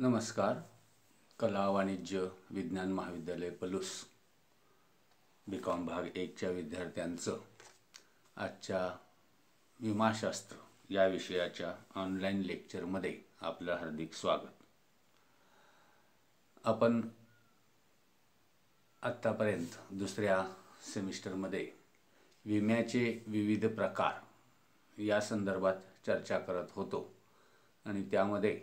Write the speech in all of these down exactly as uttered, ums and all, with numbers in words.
नमस्कार. कला वाणिज्य विज्ञान महाविद्यालय पलूस बी कॉम भाग एकच्या विद्यार्थ्यांचं आजच्या विमाशास्त्र या विषयाच्या ऑनलाईन लेक्चरमध्ये आपलं हार्दिक स्वागत. आपण आत्तापर्यंत दुसऱ्या सेमिस्टरमध्ये विम्याचे विविध प्रकार या संदर्भात चर्चा करत होतो आणि त्यामध्ये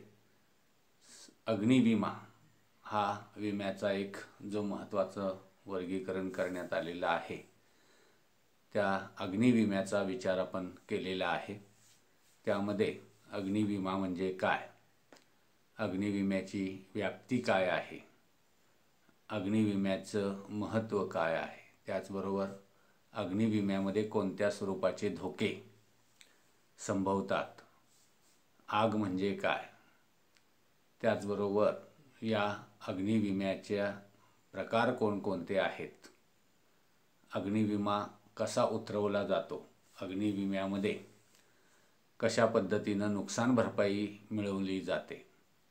अग्निविमा हा विम्याचा एक जो महत्त्वाचं वर्गीकरण करण्यात आलेला आहे त्या अग्निविम्याचा विचार आपण केलेला आहे. त्यामध्ये अग्निविमा म्हणजे काय, अग्निविम्याची व्याप्ती काय आहे, अग्निविम्याचं महत्त्व काय आहे, त्याचबरोबर अग्निविम्यामध्ये कोणत्या स्वरूपाचे धोके संभवतात, आग म्हणजे काय, त्याचबरोबर या अग्निविम्याच्या प्रकार कोणकोणते आहेत, अग्निविमा कसा उतरवला जातो, अग्निविम्यामध्ये कशा पद्धतीनं नुकसान भरपाई मिळवली जाते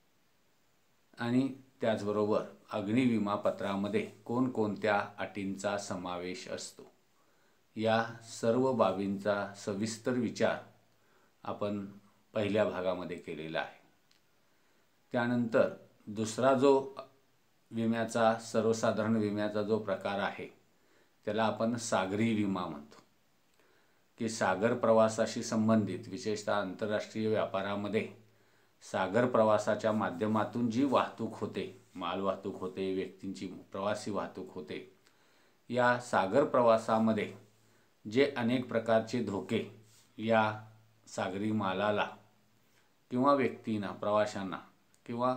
आणि त्याचबरोबर अग्निविमा पत्रामध्ये कोणकोणत्या अटींचा समावेश असतो, या सर्व बाबींचा सविस्तर विचार आपण पहिल्या भागामध्ये केलेला आहे. त्यानंतर दुसरा जो विम्याचा सर्वसाधारण विम्याचा जो प्रकार आहे त्याला आपण सागरी विमा म्हणतो, की सागर प्रवासाशी संबंधित विशेषतः आंतरराष्ट्रीय व्यापारामध्ये सागर प्रवासाच्या माध्यमातून जी वाहतूक होते, माल वाहतूक होते, व्यक्तींची प्रवासी वाहतूक होते, या सागर प्रवासामध्ये जे अनेक प्रकारचे धोके या सागरी मालाला किंवा व्यक्तींना, प्रवाशांना किंवा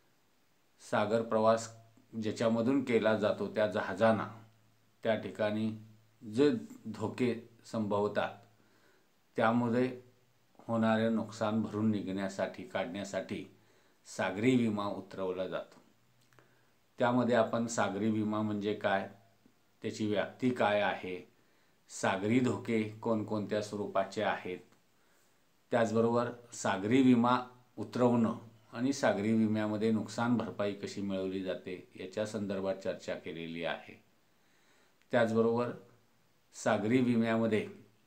सागर प्रवास ज्याच्यामधून केला जातो त्या जहाजांना त्या ठिकाणी जे धोके संभवतात त्यामुळे होणारे नुकसान भरून निघण्यासाठी काढण्यासाठी सागरी विमा उतरवला जातो. त्यामध्ये आपण सागरी विमा म्हणजे काय, त्याची व्याप्ती काय आहे, सागरी धोके कोणकोणत्या स्वरूपाचे आहेत, त्याचबरोबर सागरी विमा उतरवणं आणि सागरी विम्यामध्ये नुकसान भरपाई कशी मिळवली जाते याच्या संदर्भात चर्चा केलेली आहे. त्याचबरोबर सागरी विम्यामध्ये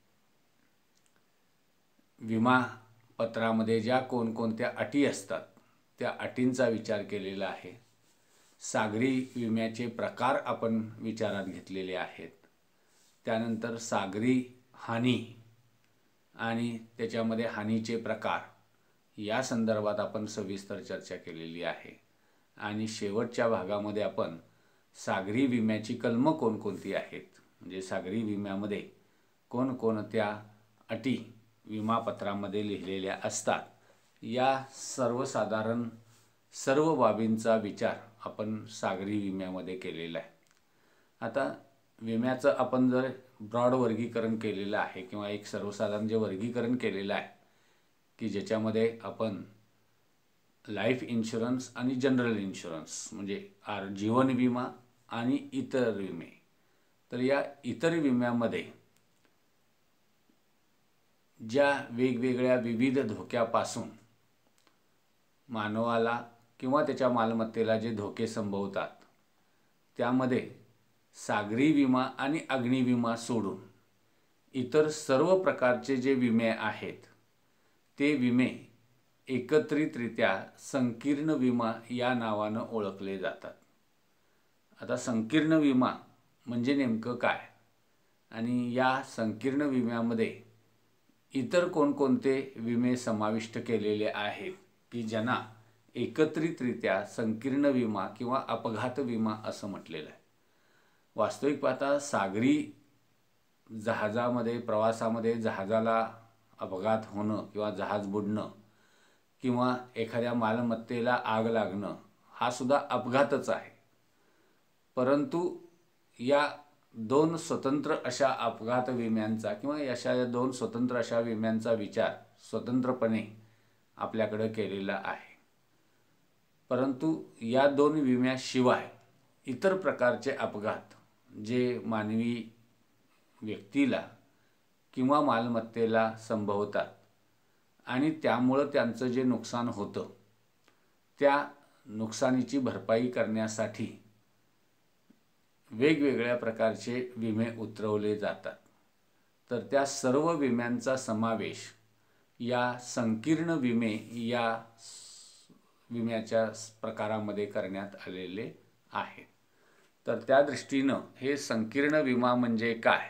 विमा पत्रामध्ये ज्या कोणकोणत्या अटी असतात त्या अटींचा विचार केलेला आहे. सागरी विम्याचे प्रकार आपण विचारात घेतलेले आहेत. त्यानंतर सागरी हानी आणि त्याच्यामध्ये हानीचे प्रकार या संदर्भात आपण सविस्तर चर्चा केलेली आहे. आणि शेवटच्या भागामध्ये आपण सागरी विम्याची कलमं कोणकोणती आहेत, म्हणजे सागरी विम्यामध्ये कोणकोणत्या अटी विमापत्रामध्ये लिहिलेल्या असतात, या सर्वसाधारण सर्व बाबींचा विचार आपण सागरी विम्यामध्ये केलेला आहे. आता विम्याचं आपण जर ब्रॉड वर्गीकरण केलेलं आहे किंवा एक सर्वसाधारण जे वर्गीकरण केलेलं आहे की ज्याच्यामध्ये आपण लाईफ इन्शुरन्स आणि जनरल इन्शुरन्स म्हणजे आर जीवन विमा आणि इतर विमे, तर या इतर विम्यामध्ये ज्या वेगवेगळ्या विविध धोक्यापासून मानवाला किंवा त्याच्या मालमत्तेला जे धोके संभवतात त्यामध्ये सागरी विमा आणि अग्निविमा सोडून इतर सर्व प्रकारचे जे विमे आहेत ते विमे एकत्रितरित्या संकीर्ण विमा या नावानं ओळखले जातात. आता संकीर्ण विमा म्हणजे नेमकं काय आणि या संकीर्ण विम्यामध्ये इतर कोणकोणते विमे समाविष्ट केलेले आहेत की ज्यांना एकत्रितरित्या संकीर्ण विमा किंवा अपघात विमा असं म्हटलेलं आहे. वास्तविक पाहता सागरी जहाजामध्ये प्रवासामध्ये जहाजाला अपघात होणं किंवा जहाज बुडणं किंवा एखाद्या मालमत्तेला आग लागणं हा सुद्धा अपघातच आहे. परंतु या दोन स्वतंत्र अशा अपघात विम्यांचा किंवा अशा दोन स्वतंत्र अशा विम्यांचा विचार स्वतंत्रपणे आपल्याकडे केलेला आहे. परंतु या दोन विम्याशिवाय इतर प्रकारचे अपघात जे मानवी व्यक्तीला किंवा मालमत्तेला संभवतात आणि त्यामुळं त्यांचं जे नुकसान होतं त्या नुकसानीची भरपाई करण्यासाठी वेगवेगळ्या प्रकारचे विमे उतरवले जातात. तर त्या सर्व विम्यांचा समावेश या संकीर्ण विमे या विम्याच्या प्रकारामध्ये करण्यात आलेले आहे. तर त्या दृष्टीनं हे संकीर्ण विमा म्हणजे काय,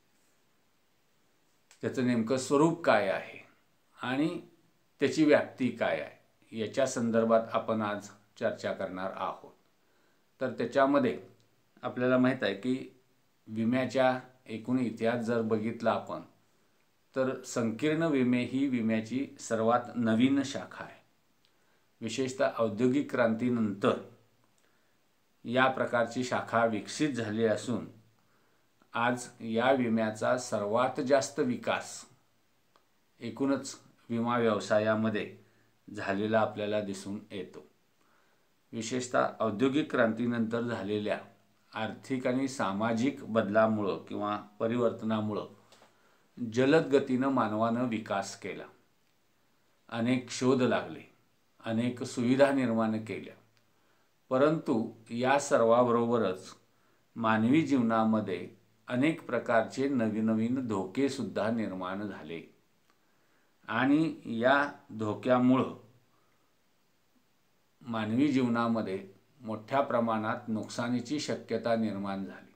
त्याचं नेमकं स्वरूप काय आहे आणि त्याची व्याप्ती काय आहे याच्या संदर्भात आपण आज चर्चा करणार आहोत. तर त्याच्यामध्ये आपल्याला माहीत आहे की विम्याच्या एकूण इतिहास जर बघितला आपण तर संकीर्ण विमे ही विम्याची सर्वात नवीन शाखा आहे. विशेषतः औद्योगिक क्रांतीनंतर या प्रकारची शाखा विकसित झाली असून आज या विम्याचा सर्वात जास्त विकास एकूणच विमा व्यवसायामध्ये झालेला आपल्याला दिसून येतो. विशेषतः औद्योगिक क्रांतीनंतर झालेल्या आर्थिक आणि सामाजिक बदलामुळं किंवा परिवर्तनामुळं जलद गतीनं मानवानं विकास केला. अनेक शोध लागले, अनेक सुविधा निर्माण केल्या. परंतु या सर्वाबरोबरच मानवी जीवनामध्ये अनेक प्रकारचे नवीन नवीन धोकेसुद्धा निर्माण झाले आणि या धोक्यामुळं मानवी जीवनामध्ये मोठ्या प्रमाणात नुकसानीची शक्यता निर्माण झाली.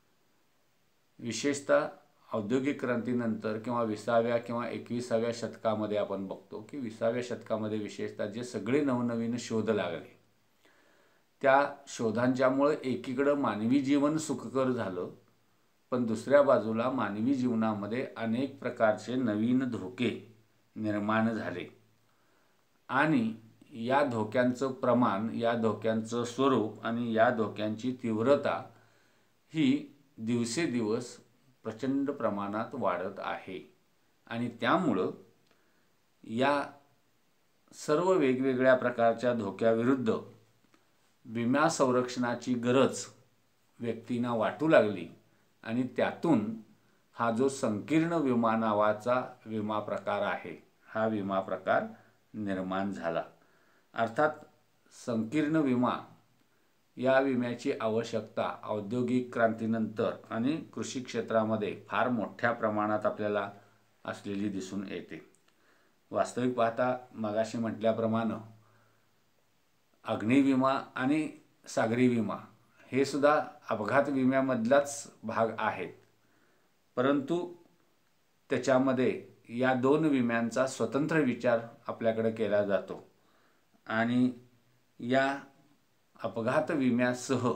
विशेषतः औद्योगिक क्रांतीनंतर किंवा विसाव्या किंवा एकविसाव्या शतकामध्ये आपण बघतो की विसाव्या शतकामध्ये विशेषतः जे सगळे नवनवीन शोध लागले त्या शोधांच्यामुळे एकीकडं मानवी जीवन सुखकर झालं, पण दुसऱ्या बाजूला मानवी जीवनामध्ये अनेक प्रकारचे नवीन धोके निर्माण झाले आणि या धोक्यांचं प्रमाण, या धोक्यांचं स्वरूप आणि या धोक्यांची तीव्रता ही दिवसेदिवस प्रचंड प्रमाणात वाढत आहे. आणि त्यामुळं या सर्व वेगवेगळ्या प्रकारच्या धोक्याविरुद्ध विमा संरक्षणाची गरज व्यक्तींना वाटू लागली आणि त्यातून हा जो संकीर्ण विमा नावाचा विमा प्रकार आहे हा विमा प्रकार निर्माण झाला. अर्थात संकीर्ण विमा या विम्याची आवश्यकता औद्योगिक क्रांतीनंतर आणि कृषी क्षेत्रामध्ये फार मोठ्या प्रमाणात आपल्याला असलेली दिसून येते. वास्तविक पाहता मगाशी म्हटल्याप्रमाणे अग्निविमा आणि सागरी विमा हे सुद्धा अपघात विम्यामधलाच भाग आहेत, परंतु त्याच्यामध्ये या दोन विम्यांचा स्वतंत्र विचार आपल्याकडे केला जातो आणि या अपघात विम्यासह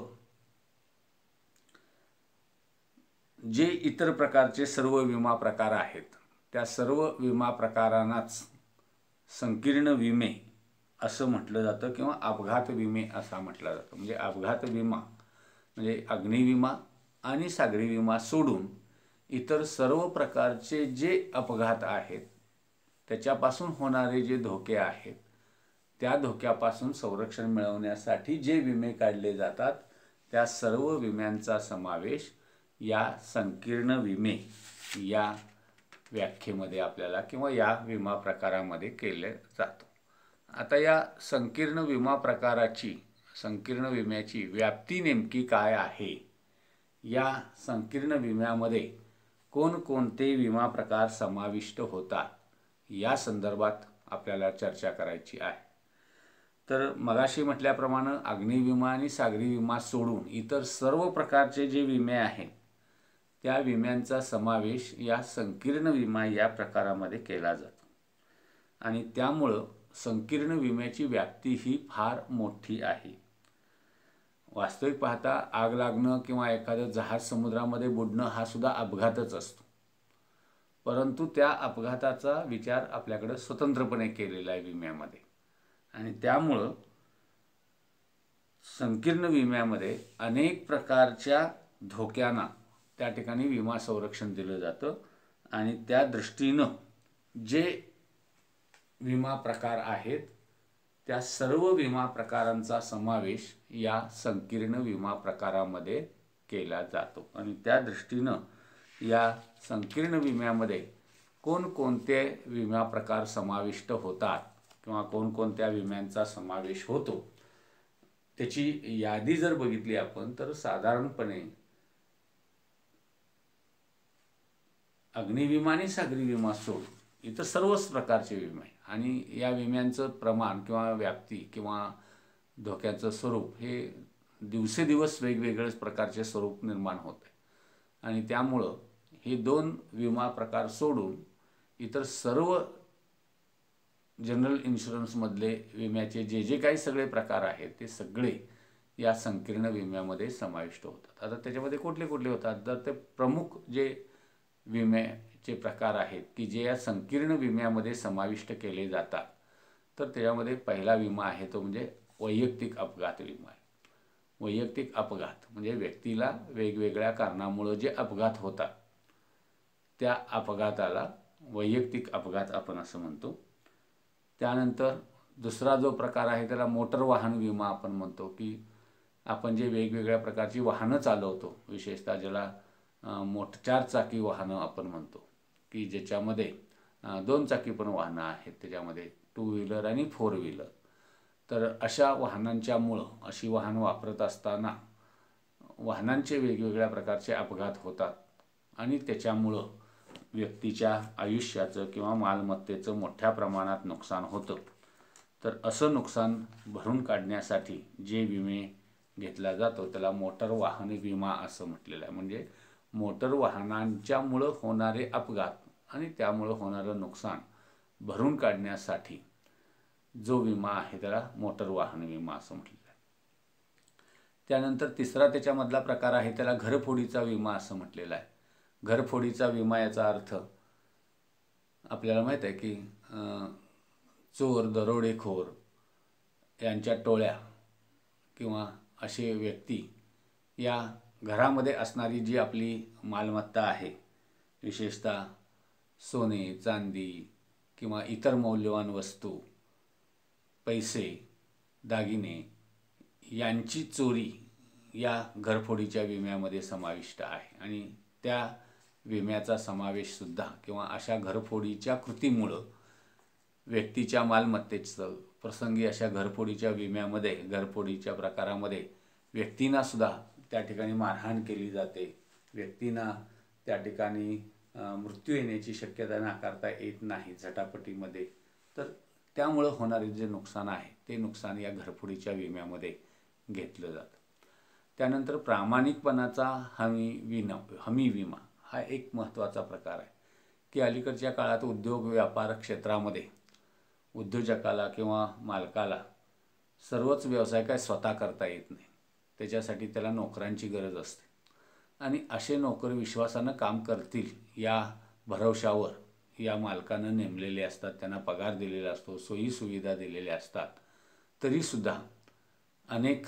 जे इतर प्रकारचे सर्व विमा प्रकार आहेत त्या सर्व विमा प्रकारांनाच संकीर्ण विमे असं म्हटलं जातं किंवा अपघात विमे असा म्हटलं जातं. म्हणजे अपघात विमा म्हणजे अग्निविमा आणि सागरी विमा सोडून इतर सर्व प्रकारचे जे अपघात आहेत त्याच्यापासून होणारे जे धोके आहेत त्या धोक्यापासून संरक्षण मिळवण्यासाठी जे विमे काढले जातात त्या सर्व विम्यांचा समावेश या संकीर्ण विमे या व्याख्येमध्ये आपल्याला किंवा या विमा प्रकारामध्ये केले जातो. आता या संकीर्ण विमा प्रकाराची संकीर्ण विम्याची व्याप्ती नेमकी काय आहे, या संकीर्ण विम्यामध्ये कोणकोणते विमा प्रकार समाविष्ट होतात या संदर्भात आपल्याला चर्चा करायची आहे. तर मगाशी म्हटल्याप्रमाणे अग्निविमा आणि सागरी विमा सोडून इतर सर्व प्रकारचे जे विमे आहेत त्या विम्यांचा समावेश या संकीर्ण विमा या प्रकारामध्ये केला जातो आणि त्यामुळं संकीर्ण विम्याची व्याप्ती ही फार मोठी आहे. वास्तविक पाहता आग लागणं किंवा एखादं जहाज समुद्रामध्ये बुडणं हा सुद्धा अपघातच असतो, परंतु त्या अपघाताचा विचार आपल्याकडे स्वतंत्रपणे केलेला आहे विम्यामध्ये आणि त्यामुळं संकीर्ण विम्यामध्ये अनेक प्रकारच्या धोक्यांना त्या ठिकाणी विमा संरक्षण दिलं जातं आणि त्या दृष्टीनं जे विमा प्रकार आहेत त्या सर्व विमा प्रकारांचा समावेश या संकीर्ण विमा प्रकारामध्ये केला जातो आणि त्या दृष्टीनं या संकीर्ण विम्यामध्ये कोणकोणते विमा प्रकार समाविष्ट होतात किंवा कोणकोणत्या विम्यांचा समावेश होतो त्याची यादी जर बघितली आपण तर साधारणपणे अग्निविमा आणि सागरी विमा सोडून इतर सर्वच प्रकारचे विमे आणि या विम्यांचं प्रमाण किंवा व्याप्ती किंवा धोक्याचं स्वरूप हे दिवसेदिवस वेगवेगळ्याच प्रकारचे स्वरूप निर्माण होत आहे आणि त्यामुळं हे दोन विमा प्रकार सोडून इतर सर्व जनरल इन्शुरन्समधले विम्याचे जे जे काही सगळे प्रकार आहेत ते सगळे या संकीर्ण विम्यामध्ये समाविष्ट होतात. आता त्याच्यामध्ये कुठले कुठले होतात तर ते प्रमुख जे विम्याचे प्रकार आहेत की जे या संकीर्ण विम्यामध्ये समाविष्ट केले जातात तर त्याच्यामध्ये पहिला विमा आहे तो म्हणजे वैयक्तिक अपघात विमा आहे. वैयक्तिक अपघात म्हणजे व्यक्तीला वेगवेगळ्या कारणामुळे जे अपघात होतात त्या अपघाताला वैयक्तिक अपघात आपण असं म्हणतो. त्यानंतर दुसरा जो प्रकार आहे त्याला मोटर वाहन विमा आपण म्हणतो की आपण जे वेगवेगळ्या प्रकारची वाहनं चालवतो, विशेषतः ज्याला मोठ चार चाकी वाहनं आपण म्हणतो की ज्याच्यामध्ये दोन चाकी पण वाहनं आहेत, त्याच्यामध्ये टू व्हीलर आणि फोर व्हीलर. तर अशा वाहनांच्यामुळं अशी वाहनं वापरत असताना वाहनांचे वेगवेगळ्या प्रकारचे अपघात होतात आणि त्याच्यामुळं व्यक्तीच्या आयुष्याचं किंवा मालमत्तेचं मोठ्या प्रमाणात नुकसान होतं. तर असं नुकसान भरून काढण्यासाठी जे विमे घेतला जातो त्याला मोटर वाहन विमा असं म्हटलेलं आहे. म्हणजे मोटर वाहनांच्यामुळं होणारे अपघात आणि त्यामुळं होणारं नुकसान भरून काढण्यासाठी जो विमा आहे त्याला मोटर वाहन विमा असं म्हटलेलं आहे. त्यानंतर तिसरा त्याच्यामधला प्रकार आहे त्याला घरफोडीचा विमा असं म्हटलेलं आहे. घरफोडीचा विमा याचा अर्थ आपल्याला माहीत आहे की चोर, दरोडेखोर यांच्या टोळ्या किंवा असे व्यक्ती या घरामध्ये असणारी जी आपली मालमत्ता आहे, विशेषतः सोने, चांदी किंवा इतर मौल्यवान वस्तू, पैसे, दागिने यांची चोरी या घरफोडीच्या विम्यामध्ये समाविष्ट आहे आणि त्या विम्याचा समावेशसुद्धा किंवा अशा घरफोडीच्या कृतीमुळं व्यक्तीच्या मालमत्तेचं प्रसंगी अशा घरफोडीच्या विम्यामध्ये घरफोडीच्या प्रकारामध्ये व्यक्तींनासुद्धा त्या ठिकाणी मारहाण केली जाते, व्यक्तींना त्या ठिकाणी मृत्यू येण्याची शक्यता नाकारता येत नाही झटापटीमध्ये. तर त्यामुळं होणारे जे नुकसान आहे ते नुकसान या घरफोडीच्या विम्यामध्ये घेतलं जातं. त्यानंतर प्रामाणिकपणाचा हमी विमा हमी विमा हा एक महत्त्वाचा प्रकार आहे की अलीकडच्या काळात उद्योग व्यापार क्षेत्रामध्ये उद्योजकाला किंवा मालकाला सर्वच व्यवसाय काय स्वतः करता येत नाही, त्याच्यासाठी त्याला नोकरांची गरज असते आणि असे नोकर विश्वासानं काम करतील या भरवशावर या मालकानं नेमलेले असतात, त्यांना पगार दिलेला असतो, सोयीसुविधा दिलेल्या असतात. तरीसुद्धा अनेक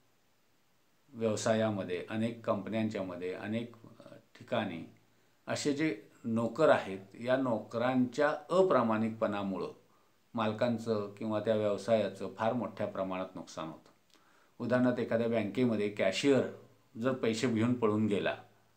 व्यवसायामध्ये, अनेक कंपन्यांच्यामध्ये, अनेक ठिकाणी असे जे नोकर आहेत या नोकरांच्या अप्रामाणिकपणामुळं मालकांचं किंवा त्या व्यवसायाचं फार मोठ्या प्रमाणात नुकसान होतं. उदाहरणार्थ एखाद्या बँकेमध्ये कॅशियर जर पैसे घेऊन पळून गेला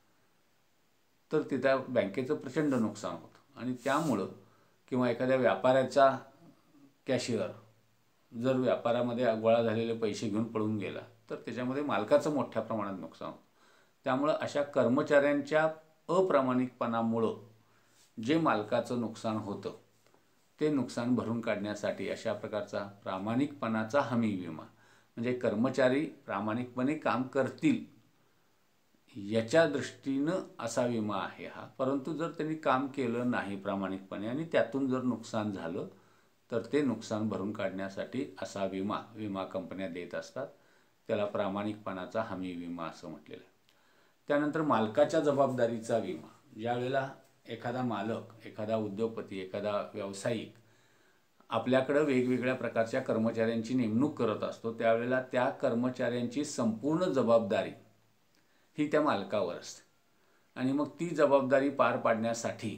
तर तिथं बँकेचं प्रचंड नुकसान होतं आणि त्यामुळं किंवा एखाद्या व्यापाऱ्याचा कॅशियर जर व्यापारामध्ये गोळा झालेले पैसे घेऊन पळून गेला तर त्याच्यामध्ये मालकाचं मोठ्या प्रमाणात नुकसान होतं. त्यामुळं अशा कर्मचाऱ्यांच्या अप्रामाणिकपणामुळं जे मालकाचं नुकसान होतं ते नुकसान भरून काढण्यासाठी अशा प्रकारचा प्रामाणिकपणाचा हमी विमा म्हणजे कर्मचारी प्रामाणिकपणे काम करतील याच्या दृष्टीनं असा विमा आहे हा. परंतु जर त्यांनी काम केलं नाही प्रामाणिकपणे आणि त्यातून जर नुकसान झालं तर ते नुकसान भरून काढण्यासाठी असा विमा विमा कंपन्या देत असतात. त्याला प्रामाणिकपणाचा हमी विमा असं म्हटलेलं आहे. त्यानंतर मालकाच्या जबाबदारीचा विमा. ज्यावेळेला एखादा मालक, एखादा उद्योगपती, एखादा व्यावसायिक आपल्याकडं वेगवेगळ्या प्रकारच्या कर्मचाऱ्यांची नेमणूक करत असतो त्यावेळेला त्या कर्मचाऱ्यांची संपूर्ण जबाबदारी ही त्या मालकावर असते आणि मग ती जबाबदारी पार पाडण्यासाठी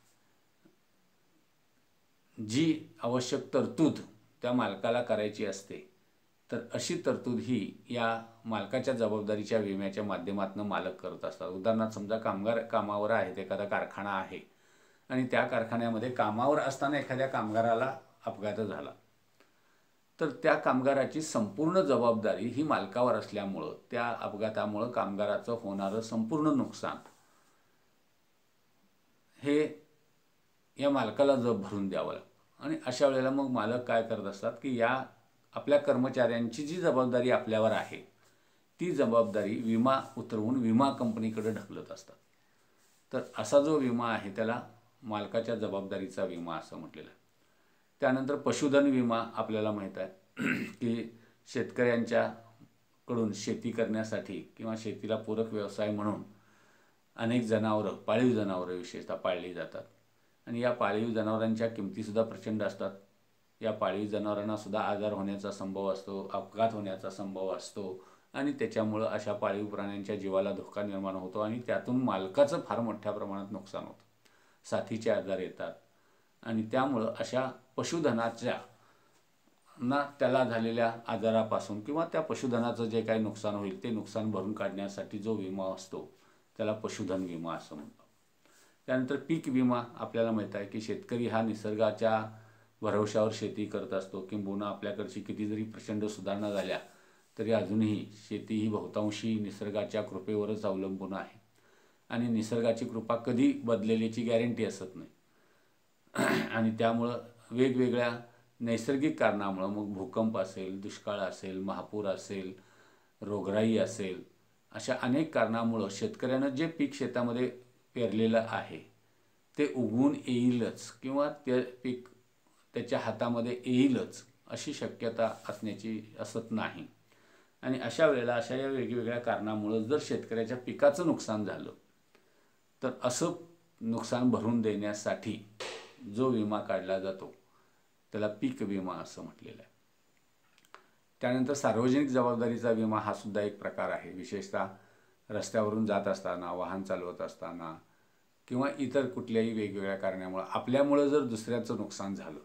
जी आवश्यक तरतूद त्या मालकाला करायची असते तर अशी तरतूद ही या मालकाच्या जबाबदारीच्या विम्याच्या माध्यमातून मालक करत असतात. उदाहरणार्थ समजा कामगार कामावर आहेत, एखादा कारखाना आहे आणि त्या कारखान्यामध्ये कामावर असताना एखाद्या कामगाराला अपघात झाला तर त्या कामगाराची संपूर्ण जबाबदारी ही मालकावर असल्यामुळं त्या अपघातामुळं कामगाराचं होणारं संपूर्ण नुकसान हे या मालकाला जब भरून द्यावं लागतं. आणि अशा वेळेला मग मालक काय करत असतात की या आपल्या कर्मचाऱ्यांची जी जबाबदारी आपल्यावर आहे ती जबाबदारी विमा उतरवून विमा कंपनीकडे ढकलत असतात. तर असा जो विमा आहे त्याला मालकाच्या जबाबदारीचा विमा असं म्हटलेलं आहे. त्यानंतर पशुधन विमा आपल्याला माहीत आहे की शेतकऱ्यांच्याकडून शेती करण्यासाठी किंवा शेतीला पूरक व्यवसाय म्हणून अनेक जनावरं, पाळीव जनावरं विशेषतः पाळली जातात आणि या पाळीव जनावरांच्या किमतीसुद्धा प्रचंड असतात. या पाळीव जनावरांनासुद्धा आजार होण्याचा संभव असतो, अपघात होण्याचा संभव असतो आणि त्याच्यामुळं अशा पाळीव प्राण्यांच्या जीवाला धोका निर्माण होतो आणि त्यातून मालकाचं फार मोठ्या प्रमाणात नुकसान होतं. साथीचे आजार येतात आणि त्यामुळं अशा पशुधनाच्या ना त्याला झालेल्या आजारापासून किंवा त्या पशुधनाचं जे काही नुकसान होईल ते नुकसान भरून काढण्यासाठी जो विमा असतो त्याला पशुधन विमा असं म्हणतो. त्यानंतर पीक विमा आपल्याला माहीत आहे की शेतकरी हा निसर्गाच्या भरवशावर शेती करत असतो. किंबहुना आपल्याकडची किती जरी प्रचंड सुधारणा झाल्या तरी अजूनही शेती ही बहुतांशी निसर्गाच्या कृपेवरच अवलंबून आहे आणि निसर्गाची कृपा कधी बदलेल्याची गॅरंटी असत नाही. आणि त्यामुळं वेगवेगळ्या नैसर्गिक कारणामुळं मग भूकंप असेल, दुष्काळ असेल, महापूर असेल, रोगराई असेल, अशा अनेक कारणामुळं शेतकऱ्यानं जे पीक शेतामध्ये पेरलेलं आहे ते उगवून येईलच किंवा ते पीक त्याच्या हातामध्ये येईलच अशी शक्यता असण्याची असत नाही. आणि अशा वेळेला अशा या वेगवेगळ्या कारणामुळं जर शेतकऱ्याच्या पिकाचं नुकसान झालं तर असं नुकसान भरून देण्यासाठी जो विमा काढला जातो त्याला पीक विमा असं म्हटलेलं आहे. त्यानंतर सार्वजनिक जबाबदारीचा विमा हा सुद्धा एक प्रकार आहे. विशेषतः रस्त्यावरून जात असताना, वाहन चालवत असताना किंवा इतर कुठल्याही वेगवेगळ्या कारणामुळं आपल्यामुळं जर दुसऱ्याचं नुकसान झालं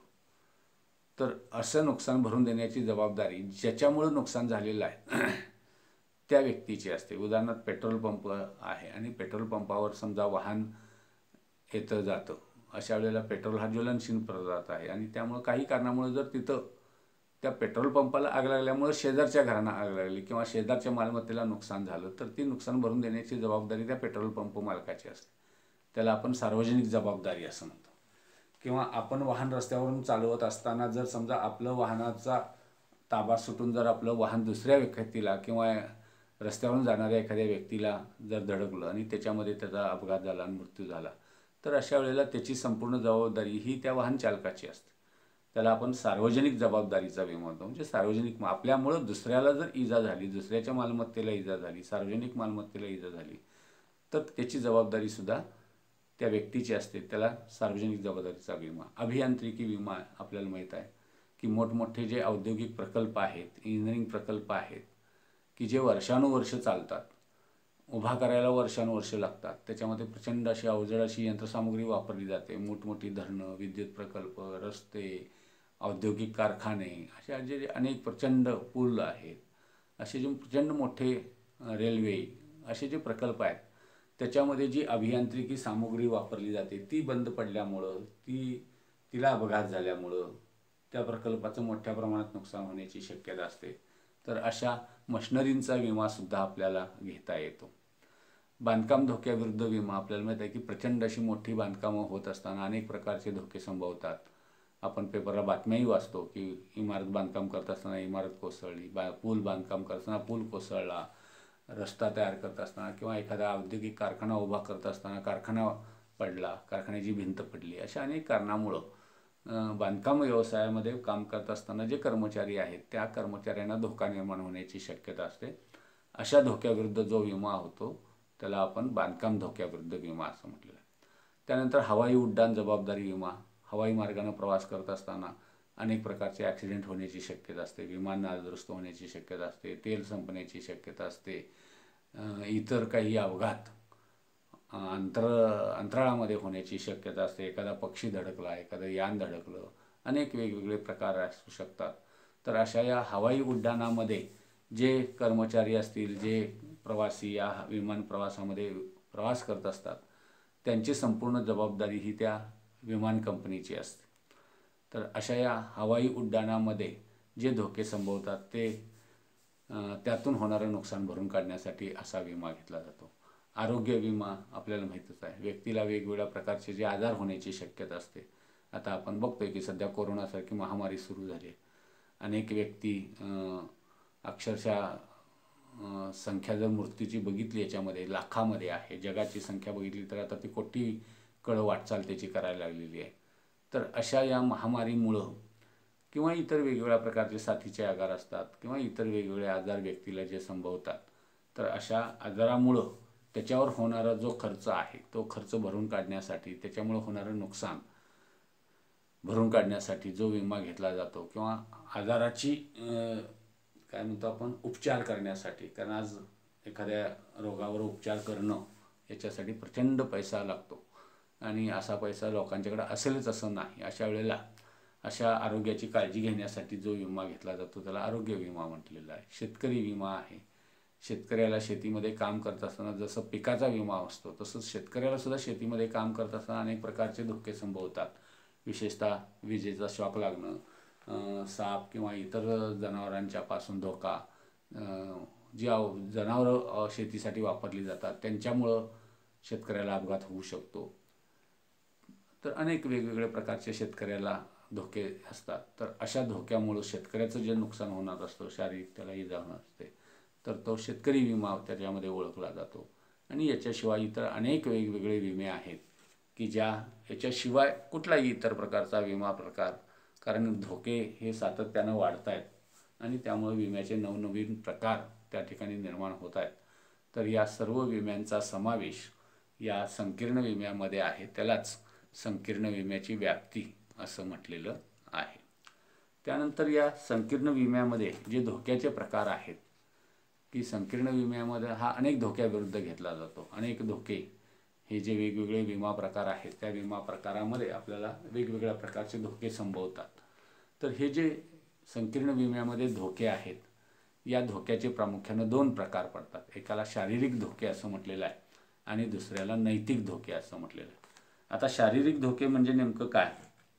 तर असं नुकसान भरून देण्याची जबाबदारी ज्याच्यामुळं नुकसान झालेलं आहे त्या व्यक्तीची असते. उदाहरणार्थ पेट्रोल पंप आहे आणि पेट्रोल पंपावर समजा वाहन येतं जातं, अशा वेळेला पेट्रोल हा ज्वलनशील पदार्थ आहे आणि त्यामुळं काही कारणामुळे जर तिथं त्या पेट्रोल पंपाला आग लागल्यामुळं शेजारच्या घरांना आग लागली किंवा शेजारच्या मालमत्तेला नुकसान झालं तर ती नुकसान भरून देण्याची जबाबदारी त्या पेट्रोल पंप मालकाची असते. त्याला आपण सार्वजनिक जबाबदारी असं म्हणतो. किंवा आपण वाहन रस्त्यावरून चालवत असताना जर समजा आपलं वाहनाचा ताबा सुटून जर आपलं वाहन दुसऱ्या व्यक्तीला किंवा रस्त्यावरून जाणाऱ्या एखाद्या व्यक्तीला जर धडकलं आणि त्याच्यामध्ये त्याचा अपघात झाला आणि मृत्यू झाला तर अशा वेळेला त्याची संपूर्ण जबाबदारी ही त्या वाहन चालकाची असते. त्याला आपण सार्वजनिक जबाबदारीचा विमा म्हणतो. म्हणजे सार्वजनिक आपल्यामुळं दुसऱ्याला जर इजा झाली, दुसऱ्याच्या मालमत्तेला इजा झाली, सार्वजनिक मालमत्तेला इजा झाली तर त्याची जबाबदारीसुद्धा त्या व्यक्तीची असते. त्याला सार्वजनिक जबाबदारीचा विमा. अभियांत्रिकी विमा आपल्याला माहीत आहे की मोठमोठे जे औद्योगिक प्रकल्प आहेत, इंजिनिअरिंग प्रकल्प आहेत की जे वर्षानुवर्ष चालतात, उभा करायला वर्षानुवर्ष लागतात, त्याच्यामध्ये प्रचंड अशी अवजड अशी यंत्रसामुग्री वापरली जाते. मोठमोठी धरणं, विद्युत प्रकल्प, रस्ते, औद्योगिक कारखाने, अशा जे अनेक प्रचंड पूल आहेत, असे जे प्रचंड मोठे रेल्वे, असे जे प्रकल्प आहेत त्याच्यामध्ये जी अभियांत्रिकी सामुग्री वापरली जाते ती बंद पडल्यामुळं, ती तिला अपघात झाल्यामुळं त्या प्रकल्पाचं मोठ्या प्रमाणात नुकसान होण्याची शक्यता असते. तर अशा मशनरींचा विमासुद्धा आपल्याला घेता येतो. बांधकाम धोक्याविरुद्ध विमा आपल्याला माहीत आहे की प्रचंड अशी मोठी बांधकामं होत असताना अनेक प्रकारचे धोके संभवतात. आपण पेपरला बातम्याही वाचतो की इमारत बांधकाम करत असताना इमारत कोसळली, बा पूल बांधकाम करताना पूल कोसळला, रस्ता तयार करत असताना किंवा एखादा औद्योगिक कारखाना उभा करत असताना कारखाना पडला, कारखान्याची भिंत पडली. अशा अनेक कारणामुळं बांधकाम व्यवसायामध्ये काम करत असताना जे कर्मचारी आहेत त्या कर्मचाऱ्यांना धोका निर्माण होण्याची शक्यता असते. अशा धोक्याविरुद्ध जो विमा होतो त्याला आपण बांधकाम धोक्याविरुद्ध विमा असं म्हटलेलं आहे. त्यानंतर हवाई उड्डाण जबाबदारी विमा. हवाई मार्गाने प्रवास करत असताना अनेक प्रकारचे ॲक्सिडेंट होण्याची शक्यता असते. विमान नादुरुस्त होण्याची शक्यता असते, तेल संपण्याची शक्यता असते, इतर काही अपघात अंतर अंतराळामध्ये होण्याची शक्यता असते. एखादा पक्षी धडकला, एखादं यान धडकलं, अनेक वेगवेगळे प्रकार असू शकतात. तर अशा या हवाई उड्डाणामध्ये जे कर्मचारी असतील, जे प्रवासी या विमान प्रवासामध्ये प्रवास करत असतात त्यांची संपूर्ण जबाबदारी ही त्या विमान कंपनीची असते. तर अशा या हवाई उड्डाणामध्ये जे धोके संभवतात ते त्यातून होणारं नुकसान भरून काढण्यासाठी असा विमा घेतला जातो. आरोग्य विमा आपल्याला माहीतच आहे, व्यक्तीला वेगवेगळ्या प्रकारचे जे आजार होण्याची शक्यता असते. आता आपण बघतोय की सध्या कोरोनासारखी महामारी सुरू झाली. अनेक व्यक्ती अक्षरशः संख्या जर मृत्यूची बघितली याच्यामध्ये लाखामध्ये आहे. जगाची संख्या बघितली तर आता ती कोटीकडं वाटचाल त्याची करायला लागलेली आहे. तर अशा या महामारीमुळं किंवा इतर वेगवेगळ्या प्रकारचे साथीचे आजार असतात किंवा इतर वेगवेगळे आजार व्यक्तीला जे संभवतात, तर अशा आजारामुळं त्याच्यावर होणारा जो खर्च आहे तो खर्च भरून काढण्यासाठी, त्याच्यामुळं होणारं नुकसान भरून काढण्यासाठी जो विमा घेतला जातो किंवा आजाराची काय म्हणतो आपण उपचार करण्यासाठी, कारण आज एखाद्या रोगावर उपचार करणं याच्यासाठी प्रचंड पैसा लागतो आणि असा पैसा लोकांच्याकडे असेलच असं नाही. अशा वेळेला अशा आरोग्याची काळजी घेण्यासाठी जो विमा घेतला जातो त्याला आरोग्य विमा म्हटलेला आहे. शेतकरी विमा आहे. शेतकऱ्याला शेतीमध्ये काम करत असताना जसं पिकाचा विमा असतो तसंच शेतकऱ्याला सुद्धा शेतीमध्ये काम करत असताना अनेक प्रकारचे धोके संभवतात. विशेषतः विजेचा शॉक लागणं, साप किंवा इतर जनावरांच्या पासून धोका, जी जनावरं शेतीसाठी वापरली जातात त्यांच्यामुळं शेतकऱ्याला अपघात होऊ शकतो. तर अनेक वेगवेगळ्या प्रकारचे शेतकऱ्याला धोके असतात. तर अशा धोक्यामुळं शेतकऱ्याचं जे नुकसान होणार असतं, शारीरिक त्याला इजा होणार असते, तर तो शेतकरी विमा त्याच्यामध्ये ओळखला जातो. आणि याच्याशिवाय इतर अनेक वेगवेगळे विमे आहेत की ज्या याच्याशिवाय कुठलाही इतर प्रकारचा विमा प्रकार, कारण धोके हे सातत्यानं वाढत आहेत आणि त्यामुळे विम्याचे नवनवीन प्रकार त्या ठिकाणी निर्माण होत आहेत. तर या सर्व विम्यांचा समावेश या संकीर्ण विम्यामध्ये आहे. त्यालाच संकीर्ण विम्याची व्याप्ती असं म्हटलेलं आहे. त्यानंतर या संकीर्ण विम्यामध्ये जे धोक्याचे प्रकार आहेत की संकीर्ण विम्यामध्ये हा अनेक धोक्याविरुद्ध घेतला जातो. अनेक धोके हे जे वेगवेगळे विमा प्रकार आहेत त्या विमा प्रकारामध्ये आपल्याला वेगवेगळ्या प्रकारचे धोके संभवतात. तर हे जे संकीर्ण विम्यामध्ये धोके आहेत या धोक्याचे प्रामुख्याने दोन प्रकार पडतात. एकाला शारीरिक धोके असं म्हटलेलं आहे आणि दुसऱ्याला नैतिक धोके असं म्हटलेलं आहे. आता शारीरिक धोके म्हणजे नेमकं काय,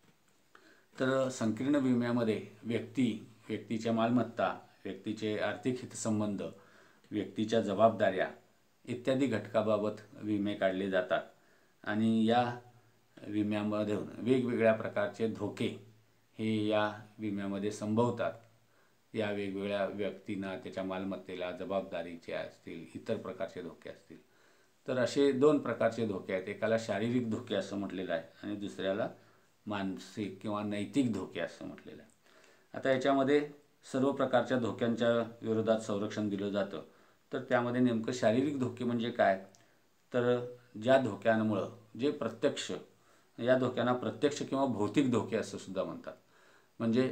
तर संकीर्ण विम्यामध्ये व्यक्ती व्यक्तीच्या मालमत्ता, व्यक्तीचे आर्थिक हितसंबंध, व्यक्तीच्या जबाबदाऱ्या इत्यादी घटकाबाबत विमे काढले जातात आणि या विम्यामध्ये वेगवेगळ्या प्रकारचे धोके हे या विम्यामध्ये संभवतात. या वेगवेगळ्या व्यक्तींना त्याच्या मालमत्तेला जबाबदारीचे असतील, इतर प्रकारचे धोके असतील. तर असे दोन प्रकारचे धोके आहेत. एकाला शारीरिक धोके असं म्हटलेलं आहे आणि दुसऱ्याला मानसिक किंवा नैतिक धोके असं म्हटलेलं आहे. आता याच्यामध्ये सर्व प्रकारच्या धोक्यांच्या विरोधात संरक्षण दिलं जातं. तर त्यामध्ये नेमकं शारीरिक धोके म्हणजे काय, तर ज्या धोक्यांमुळं जे प्रत्यक्ष, या धोक्यांना प्रत्यक्ष किंवा भौतिक धोके असं सुद्धा म्हणतात. म्हणजे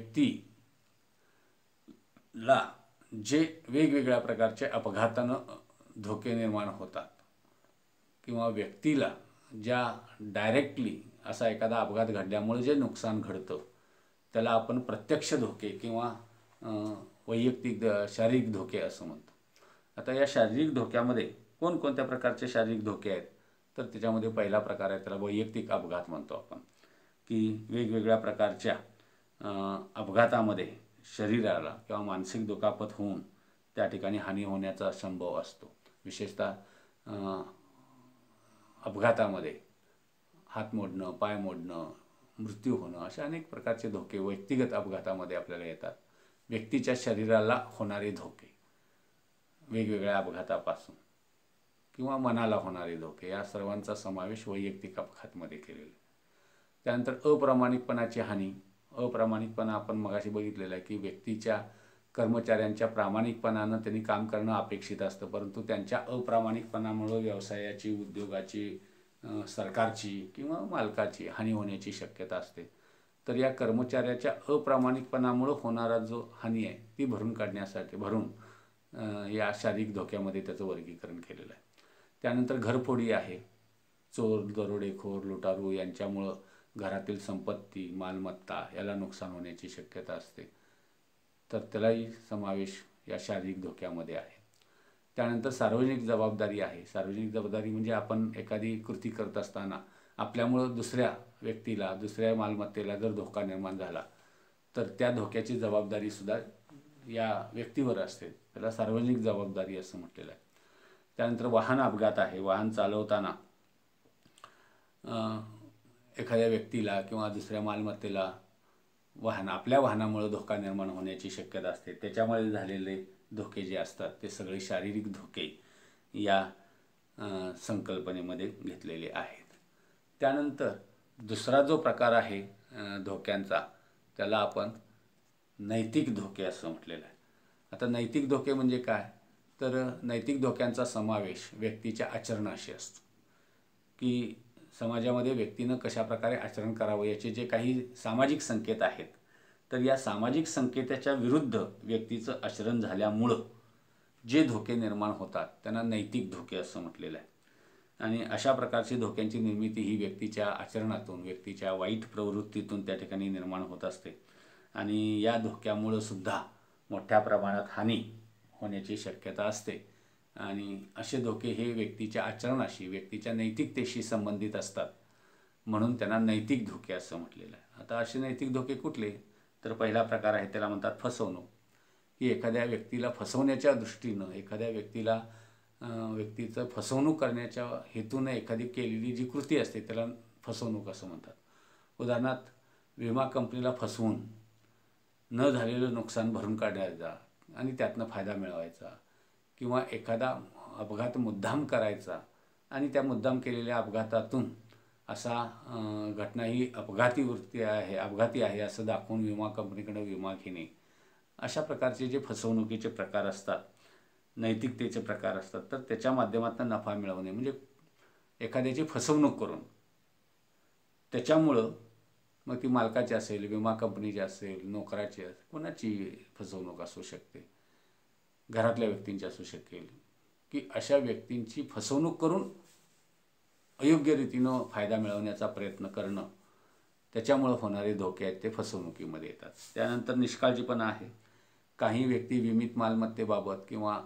व्यक्तीला जे वेगवेगळ्या प्रकारचे अपघातानं धोके निर्माण होतात किंवा व्यक्तीला ज्या डायरेक्टली असा एखादा अपघात घडल्यामुळे जे नुकसान घडतं त्याला आपण प्रत्यक्ष धोके किंवा वैयक्तिक शारीरिक धोके असं म्हणतो. आता या शारीरिक धोक्यामध्ये कोणकोणत्या प्रकारचे शारीरिक धोके आहेत, तर त्याच्यामध्ये पहिला प्रकार आहे त्याला वैयक्तिक अपघात म्हणतो आपण, की वेगवेगळ्या प्रकारच्या अपघातामध्ये शरीराला किंवा मानसिक दुखापत होऊन त्या ठिकाणी हानी होण्याचा संभव असतो. विशेषतः अपघातामध्ये हात मोडणं, पाय मोडणं, मृत्यू होणं अशा अनेक प्रकारचे धोके व्यक्तिगत अपघातामध्ये आपल्याला येतात. व्यक्तीच्या शरीराला होणारे धोके वेगवेगळ्या अपघातापासून किंवा मनाला होणारे धोके या सर्वांचा समावेश वैयक्तिक अपघातामध्ये केलेला आहे. त्यानंतर अप्रामाणिकपणाची हानी. अप्रामाणिकपणा आपण मगाशी बघितलेलं आहे की व्यक्तीच्या कर्मचाऱ्यांच्या प्रामाणिकपणानं त्यांनी काम करणं अपेक्षित असतं, परंतु त्यांच्या अप्रामाणिकपणामुळे व्यवसायाची, उद्योगाची, सरकारची किंवा मालकाची हानी होण्याची शक्यता असते. तर या कर्मचाऱ्याच्या अप्रामाणिकपणामुळे होणारा जो हानी आहे ती भरून काढण्यासाठी भरून या शारीरिक धोक्यामध्ये त्याचं वर्गीकरण केलेलं आहे. त्यानंतर घरफोडी आहे. चोर, दरोडेखोर, लुटारू यांच्यामुळं घरातील संपत्ती, मालमत्ता याला नुकसान होण्याची शक्यता असते. तर त्यालाही समावेश या शारीरिक धोक्यामध्ये आहे. त्यानंतर सार्वजनिक जबाबदारी आहे. सार्वजनिक जबाबदारी म्हणजे आपण एखादी कृती करत असताना आपल्यामुळं दुसऱ्या व्यक्तीला, दुसऱ्या मालमत्तेला जर धोका निर्माण झाला तर त्या धोक्याची जबाबदारीसुद्धा या व्यक्तीवर असते. त्याला सार्वजनिक जबाबदारी असं म्हटलेलं आहे. त्यानंतर वाहन अपघात आहे. वाहन चालवताना एखाद्या व्यक्तीला किंवा दुसऱ्या मालमत्तेला वाहन आपल्या वाहनामुळे धोका निर्माण होण्याची शक्यता असते. त्याच्यामुळे झालेले धोके जे असतात ते सगळे शारीरिक धोके या संकल्पनेमध्ये घेतलेले आहेत. त्यानंतर दुसरा जो प्रकार आहे धोक्यांचा, त्याला आपण नैतिक धोके असं म्हटलेलं आहे. आता नैतिक धोके म्हणजे काय, तर नैतिक धोक्यांचा समावेश व्यक्तीच्या आचरणाशी असतो, की समाजामध्ये व्यक्तीनं कशाप्रकारे आचरण करावं याचे जे काही सामाजिक संकेत आहेत, तर या सामाजिक संकेताच्या विरुद्ध व्यक्तीचं आचरण झाल्यामुळं जे धोके निर्माण होतात त्यांना नैतिक धोके असं म्हटलेलं आहे. आणि अशा प्रकारची धोक्यांची निर्मिती ही व्यक्तीच्या आचरणातून, व्यक्तीच्या वाईट प्रवृत्तीतून त्या ठिकाणी निर्माण होत असते. आणि या धोक्यामुळं सुद्धा मोठ्या प्रमाणात हानी होण्याची शक्यता असते. आणि असे धोके हे व्यक्तीच्या आचरणाशी, व्यक्तीच्या नैतिकतेशी संबंधित असतात, म्हणून त्यांना नैतिक धोके असं म्हटलेलं आहे. आता असे नैतिक धोके कुठले, तर पहिला प्रकार आहे त्याला म्हणतात फसवणूक, की एखाद्या व्यक्तीला फसवण्याच्या दृष्टीनं, एखाद्या व्यक्तीला व्यक्तीचं फसवणूक करण्याच्या हेतूनं एखादी केलेली जी कृती असते त्याला फसवणूक असं म्हणतात. उदाहरणार्थ, विमा कंपनीला फसवून न झालेलं नुकसान भरून काढायचा आणि त्यातनं फायदा मिळवायचा, किंवा एखादा अपघात मुद्दाम करायचा आणि त्या मुद्दाम केलेल्या अपघातातून असा घटना ही अपघाती वृत्ती आहे अपघाती आहे असं दाखवून विमा कंपनीकडे विमा घेणे. अशा प्रकारचे जे फसवणुकीचे प्रकार असतात, नैतिकतेचे प्रकार असतात, तर त्याच्या माध्यमातून नफा मिळवणे म्हणजे एखाद्याची फसवणूक करून त्याच्यामुळं मग ती मालकाची असेल, विमा कंपनीची असेल, नोकराची असेल, कोणाची फसवणूक असू शकते, घरातल्या व्यक्तींची असू शकेल, की अशा व्यक्तींची फसवणूक करून अयोग्य रीतीनं फायदा मिळवण्याचा प्रयत्न करणं, त्याच्यामुळं होणारे धोके आहेत ते फसवणुकीमध्ये येतात. त्यानंतर निष्काळजीपणा आहे. काही व्यक्ती विमित मालमत्तेबाबत किंवा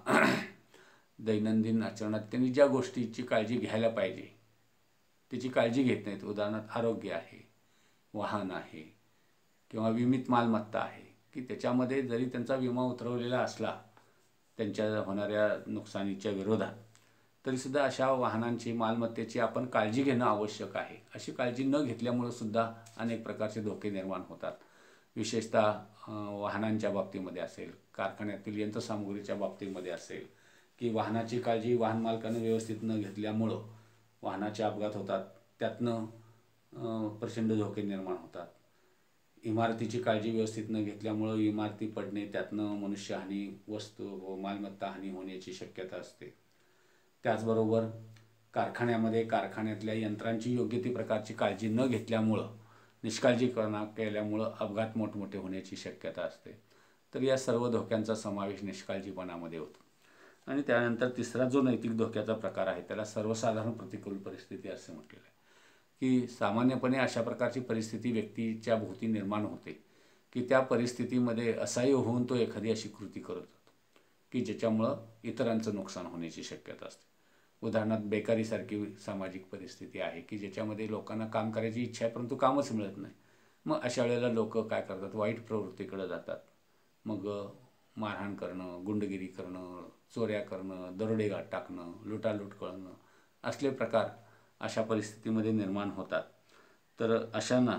दैनंदिन आचरणात त्यांनी ज्या गोष्टीची काळजी घ्यायला पाहिजे त्याची काळजी घेत नाहीत. उदाहरणार्थ, आरोग्य आहे, वाहन आहे किंवा विमित मालमत्ता आहे, की त्याच्यामध्ये जरी त्यांचा विमा उतरवलेला असला त्यांच्या होणाऱ्या नुकसानीच्या विरोधात, तरीसुद्धा अशा वाहनांची, मालमत्तेची आपण काळजी घेणं आवश्यक आहे. अशी काळजी न घेतल्यामुळं सुद्धा अनेक प्रकारचे धोके निर्माण होतात. विशेषतः वाहनांच्या बाबतीमध्ये असेल, कारखान्यातील यंत्रसामुग्रीच्या बाबतीमध्ये असेल, की वाहनाची काळजी वाहन मालकानं व्यवस्थित न घेतल्यामुळं वाहनाचे अपघात होतात, त्यातनं प्रचंड धोके निर्माण होतात. इमारतीची काळजी व्यवस्थित न घेतल्यामुळं इमारती पडणे, त्यातनं मनुष्यहानी, वस्तू व मालमत्ता हानी होण्याची शक्यता असते. त्याचबरोबर कारखान्यामध्ये कारखान्यातल्या यंत्रांची योग्य ती प्रकारची काळजी न घेतल्यामुळं, निष्काळजीपणा केल्यामुळं अपघात मोठमोठे होण्याची शक्यता असते. तर या सर्व धोक्यांचा समावेश निष्काळजीपणामध्ये होतो. आणि त्यानंतर तिसरा जो नैतिक धोक्याचा प्रकार आहे त्याला सर्वसाधारण प्रतिकूल परिस्थिती असं म्हटलेलं आहे, की सामान्यपणे अशा प्रकारची परिस्थिती व्यक्तीच्या भोवती निर्माण होते की त्या परिस्थितीमध्ये असह्य होऊन तो एखादी अशी कृती करत होतो की ज्याच्यामुळं इतरांचं नुकसान होण्याची शक्यता असते. उदाहरणार्थ, बेकारीसारखी सामाजिक परिस्थिती आहे की ज्याच्यामध्ये लोकांना काम करायची इच्छा आहे परंतु कामच मिळत नाही. मग अशा वेळेला लोक काय करतात, वाईट प्रवृत्तीकडे जातात. मग मारहाण करणं, गुंडगिरी करणं, चोऱ्या करणं, दरोडे टाकणं, लुटालूट करणं, असले प्रकार अशा परिस्थितीमध्ये निर्माण होतात. तर अशांना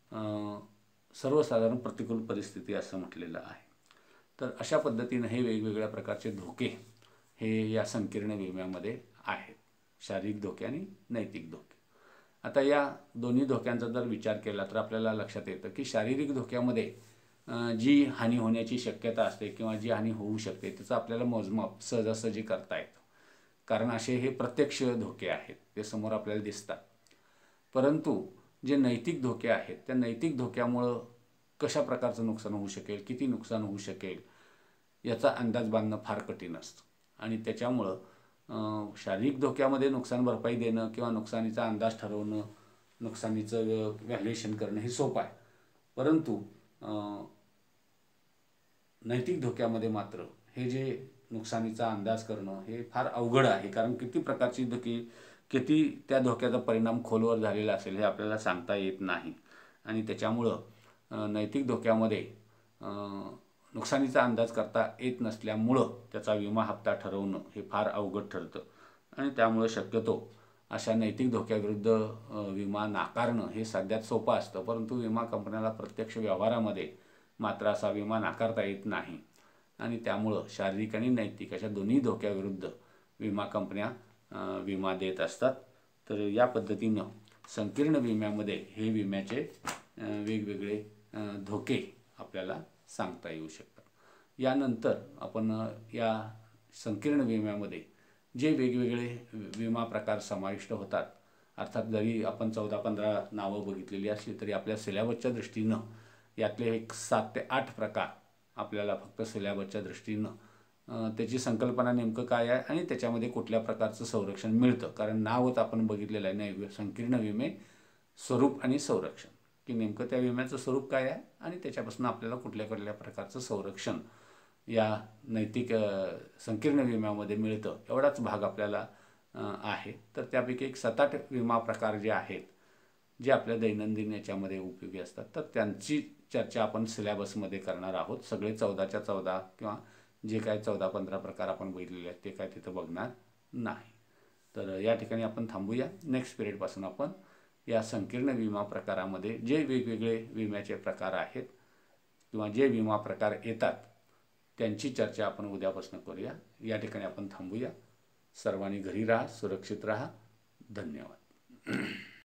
सर्वसाधारण प्रतिकूल परिस्थिती असं म्हटलेलं आहे. तर अशा पद्धतीनं हे वेगवेगळ्या प्रकारचे धोके हे या संकीर्ण विम्यामध्ये आहेत, शारीरिक धोके आणि नैतिक धोके. आता या दोन्ही धोक्यांचा जर विचार केला तर आपल्याला लक्षात येतं की शारीरिक धोक्यामध्ये जी हानी होण्याची शक्यता असते किंवा जी हानी होऊ शकते त्याचं आपल्याला मोजमाप सहजासहजी करता येतं, कारण असे हे प्रत्यक्ष धोके आहेत, ते समोर आपल्याला दिसतात. परंतु जे नैतिक धोके आहेत त्या नैतिक धोक्यामुळं कशा प्रकारचं नुकसान होऊ शकेल, किती नुकसान होऊ शकेल याचा अंदाज बांधणं फार कठीण असतं. आणि त्याच्यामुळं शारीरिक धोक्यामध्ये नुकसान भरपाई देणं किंवा नुकसानीचा अंदाज ठरवणं, नुकसानीचं व्हॅल्युएशन करणं हे सोपं आहे. परंतु नैतिक धोक्यामध्ये मात्र हे जे नुकसानीचा अंदाज करणं हे फार अवघड आहे, कारण किती प्रकारची धोकी, किती त्या धोक्याचा परिणाम खोलवर झालेला असेल हे आपल्याला सांगता येत नाही. आणि त्याच्यामुळं नैतिक धोक्यामध्ये नुकसानीचा अंदाज करता येत नसल्यामुळं त्याचा विमा हप्ता ठरवणं हे फार अवघड ठरतं आणि त्यामुळे शक्यतो अशा नैतिक धोक्याविरुद्ध विमा नाकारणं हे सध्यात सोपं असतं, परंतु विमा कंपन्याला प्रत्यक्ष व्यवहारामध्ये मात्र असा विमा नाकारता येत नाही आणि त्यामुळं शारीरिक आणि नैतिक अशा दोन्ही धोक्याविरुद्ध विमा कंपन्या विमा देत असतात. तर या पद्धतीनं संकीर्ण विम्यामध्ये हे विम्याचे वेगवेगळे धोके आपल्याला सांगता येऊ शकतात. यानंतर आपण या संकीर्ण विम्यामध्ये जे वेगवेगळे विमा प्रकार समाविष्ट होतात, अर्थात जरी आपण चौदा पंधरा नावं बघितलेली असली तरी आपल्या सिलॅबसच्या दृष्टीनं यातले एक सात ते आठ प्रकार आपल्याला फक्त सिलॅबसच्या दृष्टीनं त्याची संकल्पना नेमकं काय आहे आणि त्याच्यामध्ये कुठल्या प्रकारचं संरक्षण मिळतं, कारण नावच आपण बघितलेलं आहे नाही संकीर्ण विमे स्वरूप आणि संरक्षण, की नेमकं त्या विम्याचं स्वरूप काय आहे आणि त्याच्यापासून आपल्याला कुठल्या कुठल्या प्रकारचं संरक्षण या नैतिक संकीर्ण विम्यामध्ये मिळतं एवढाच भाग आपल्याला आहे. तर त्यापैकी एक सात आठ विमा प्रकार जे आहेत जे आपल्या दैनंदिन याच्यामध्ये उपयोगी असतात, तर त्यांची चर्चा आपण सिलॅबसमध्ये करणार आहोत. सगळे चौदाच्या चौदा किंवा जे काय चौदा पंधरा प्रकार आपण बघितलेले आहेत ते काय तिथं बघणार नाही. तर या ठिकाणी आपण थांबूया. नेक्स्ट पिरियडपासून आपण या संकीर्ण विमा प्रकारामध्ये जे वेगवेगळे विम्याचे प्रकार आहेत किंवा जे विमा प्रकार येतात त्यांची चर्चा आपण उद्यापासून करूया. या ठिकाणी आपण थांबूया. सर्वांनी घरी राहा, सुरक्षित राहा. धन्यवाद.